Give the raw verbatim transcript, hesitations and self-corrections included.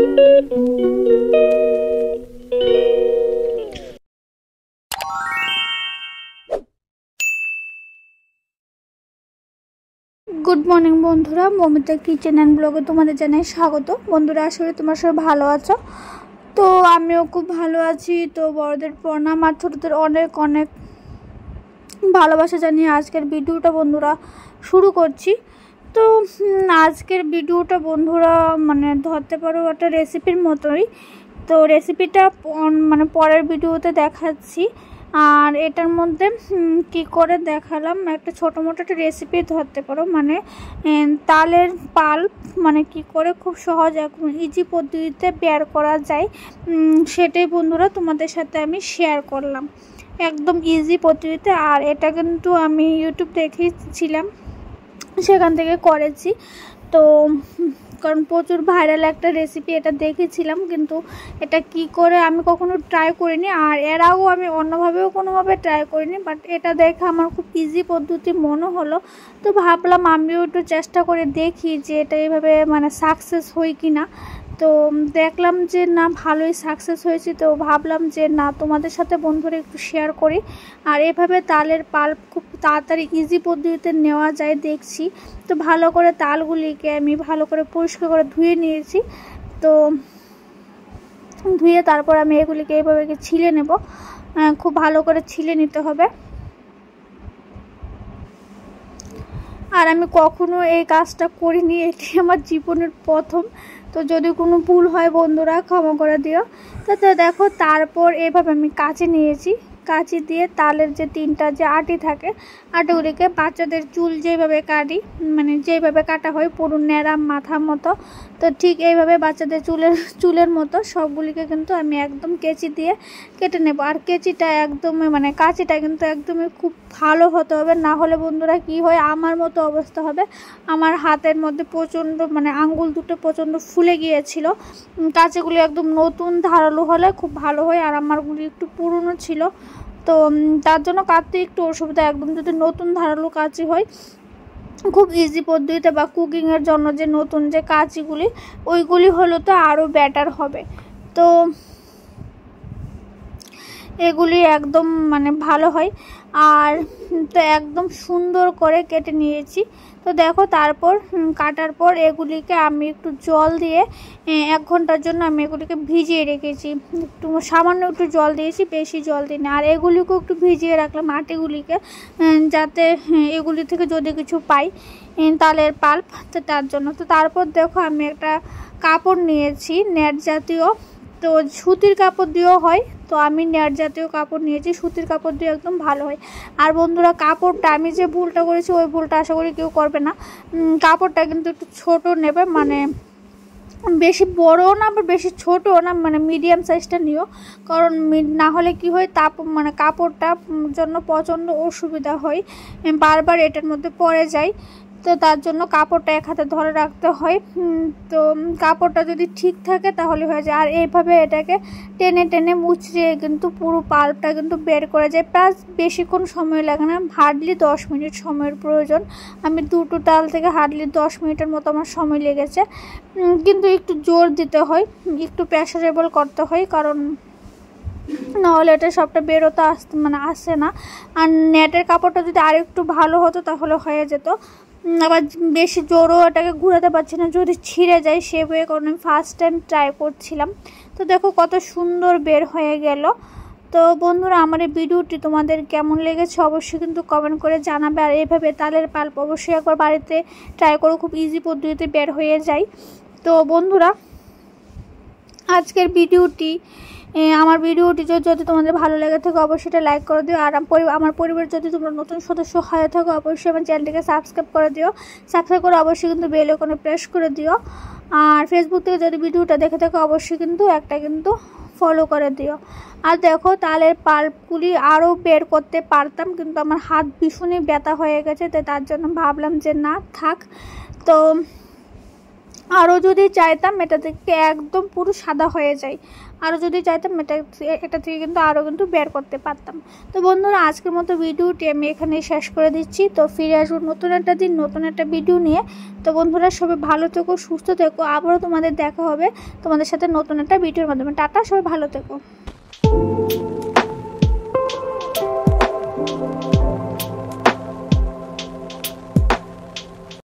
Good morning बंधुरा Mamita kitchen and ब्लगे तुम्हारे जानाई स्वागत। बंधुरा आशा तुम्हारा सब भालो आछो। तो आमिও खूब भालो आछि। तो बड़ोदेर प्रणाम और छोटोदेर अनेक अनेक भालोबासा जानिए आजकेर भिडियोटा बंधुरा शुरू करछि। तो आजकेर भिडियोटा बंधुरा माने धरते पारो एक रेसिपिर मतोई। तो रेसिपिटा माने परेर भिडियोते देखाচ্ছি। আর এটার মধ্যে কি করে দেখালাম একটা ছোটমোটো একটা রেসিপি ধরতে পারো, মানে তালের পাল্প মানে কি করে খুব সহজ একদম ইজি পদ্ধতিতে বের করা যায় সেটাই বন্ধুরা তোমাদের সাথে আমি শেয়ার করলাম একদম ইজি পদ্ধতিতে। আর এটা কিন্তু আমি ইউটিউব দেখেছিলাম, সেখান থেকে করেছি। তো কারণ প্রচুর ভাইরাল একটা রেসিপি এটা দেখেছিলাম, কিন্তু এটা কি করে আমি কখনো ট্রাই করিনি। আর এর আগেও আমি অন্যভাবেও কোনোভাবে ট্রাই করিনি, বাট এটা দেখে আমার খুব ইজি পদ্ধতি মনে হলো। তো ভাবলাম আমিও একটু চেষ্টা করে দেখি যে এটা এইভাবে মানে সাকসেস হয় কি না। তো দেখলাম যে না ভালোই সাকসেস হয়েছে। তো ভাবলাম যে না তোমাদের সাথে বন্ধুরা একটু শেয়ার করি। আর এভাবে তালের পাল্প খুব তাড়াতাড়ি ইজি পদ্ধতিতে নেওয়া যায় দেখছি। তো ভালো করে তালগুলিকে আমি ভালো করে পরিষ্কার করে ধুয়ে নিয়েছি। তো ধুয়ে তারপর আমি এগুলিকে এইভাবে ছিলে নেব, খুব ভালো করে ছিলে নিতে হবে। আর আমি কখনো এই কাজটা করিনি, এটি আমার জীবনের প্রথম। তো যদি কোনো ভুল হয় বন্ধুরা ক্ষমা করে দিও। তো তো দেখো তারপর এভাবে আমি কাঁচি নিয়েছি, কাঁচি দিয়ে তালের যে তিনটা যে আটি থাকে আটিগুলিকে বাচ্চাদের চুল যেভাবে কাটি মানে যেভাবে কাটা হয় পুরো ন্যাড়া মাথার মতো, তো ঠিক এইভাবে বাচ্চাদের চুলের চুলের মতো সবগুলিকে কিন্তু আমি একদম কেচি দিয়ে কেটে নেব। আর কেচিটা একদমই মানে কাঁচিটা কিন্তু একদমই খুব ভালো হতে হবে, না হলে বন্ধুরা কি হয় আমার মতো অবস্থা হবে। আমার হাতের মধ্যে প্রচণ্ড মানে আঙ্গুল দুটো প্রচণ্ড ফুলে গিয়েছিল। কাঁচিগুলি একদম নতুন ধারালো হলে খুব ভালো হয়, আর আমারগুলি একটু পুরনো ছিল, তো তার জন্য কাটতে একটু অসুবিধা। একদম যদি নতুন ধারালো কাঁচি হয় খুব ইজি পদ্ধতিতে বা কুকিংয়ের জন্য যে নতুন যে কাঁচিগুলি ওইগুলি হলো তো আরও বেটার হবে। তো এগুলি একদম মানে ভালো হয়। আর তো একদম সুন্দর করে কেটে নিয়েছি। তো দেখো তারপর কাটার পর এগুলিকে আমি একটু জল দিয়ে এক ঘন্টার জন্য আমি এগুলিকে ভিজিয়ে রেখেছি। একটু সামান্য একটু জল দিয়েছি, বেশি জল দিই না। আর এগুলিকেও একটু ভিজিয়ে রাখলাম আটিগুলিকে, যাতে এগুলি থেকে যদি কিছু পাই তালের পাল্প, তো তার জন্য। তো তারপর দেখো আমি একটা কাপড় নিয়েছি নেট জাতীয়, তো সুতির কাপড় দিয়েও হয়, তো আমি নেট জাতীয় কাপড় নিয়েছি। সুতির কাপড় দিয়ে একদম ভালো হয়। আর বন্ধুরা কাপড়টা আমি যে ভুলটা করেছি ওই ভুলটা আশা করি কেউ করবে না। কাপড়টা কিন্তু একটু ছোট নেবে, মানে বেশি বড়ও না আবার বেশি ছোটও না, মানে মিডিয়াম সাইজটা নিও। কারণ না হলে কি হয় তাপ মানে কাপড়টার জন্য প্রচণ্ড অসুবিধা হয়, বারবার এটার মধ্যে পড়ে যায়। তো তার জন্য কাপড়টা এক হাতে ধরে রাখতে হয়। তো কাপড়টা যদি ঠিক থাকে তাহলে হয়ে যায়। আর এইভাবে এটাকে টেনে টেনে মুচড়ে কিন্তু পুরো পাল্পটা কিন্তু বের করে যায়। প্লাস বেশিক্ষণ সময় লাগে না, হার্ডলি দশ মিনিট সময়ের প্রয়োজন। আমি দুটো তাল থেকে হার্ডলি দশ মিনিটের মতো আমার সময় লেগেছে, কিন্তু একটু জোর দিতে হয়, একটু প্রেসারেবল করতে হয়, কারণ নাহলে এটা সবটা বেরোতে আসতে মানে আসে না। আর নেটের কাপড়টা যদি আর একটু ভালো হতো তাহলে হয়ে যেত। আবার বেশি জোরও এটাকে ঘুরাতে পারছি না, যদি ছিঁড়ে যায় সেভাবে, কারণ আমি ফার্স্ট টাইম ট্রাই করছিলাম। তো দেখো কত সুন্দর বের হয়ে গেল। তো বন্ধুরা আমার এই ভিডিওটি তোমাদের কেমন লেগেছে অবশ্যই কিন্তু কমেন্ট করে জানাবে। আর এইভাবে তালের পাল্প অবশ্যই একবার বাড়িতে ট্রাই করো, খুব ইজি পদ্ধতিতে বের হয়ে যায়। তো বন্ধুরা আজকের ভিডিওটি আমার ভিডিওটি যদি তোমাদের ভালো লেগে থাকে অবশ্যই এটা লাইক করে দিও। আর আমার পরিবার যদি তোমরা নতুন সদস্য হয়ে থাকো অবশ্যই আমার চ্যানেলটিকে সাবস্ক্রাইব করে দিও। সাবস্ক্রাইব করে অবশ্যই কিন্তু বেল আইকনে প্রেস করে দিও। আর ফেসবুক থেকে যদি ভিডিওটা দেখে থাকো অবশ্যই কিন্তু একটা কিন্তু ফলো করে দিও। আর দেখো তালের পাল্পগুলি আরও বের করতে পারতাম, কিন্তু আমার হাত ভীষণই ব্যথা হয়ে গেছে, তো তার জন্য ভাবলাম যে না থাক। তো আরও যদি চাইতাম এটা থেকে একদম পুরো সাদা হয়ে যায়, আরও যদি চাইতাম এটা এটা থেকে কিন্তু আরও কিন্তু বের করতে পারতাম। তো বন্ধুরা আজকের মতো ভিডিওটি আমি এখানে শেষ করে দিচ্ছি। তো ফিরে আসবো নতুন একটা দিন নতুন একটা ভিডিও নিয়ে। তো বন্ধুরা সবাই ভালো থেকো, সুস্থ থেকো, আবারও তোমাদের দেখা হবে তোমাদের সাথে নতুন একটা ভিডিওর মাধ্যমে। টাটা, সবাই ভালো থেকো।